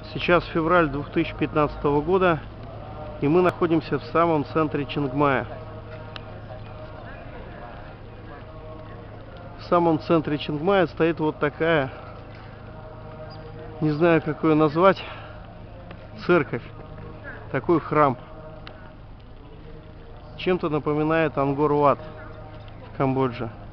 Сейчас февраль 2015 года, и мы находимся в самом центре Чангмая. В самом центре Чангмая стоит вот такая, не знаю, как ее назвать, церковь, такой храм. Чем-то напоминает Ангкор Ват в Камбодже.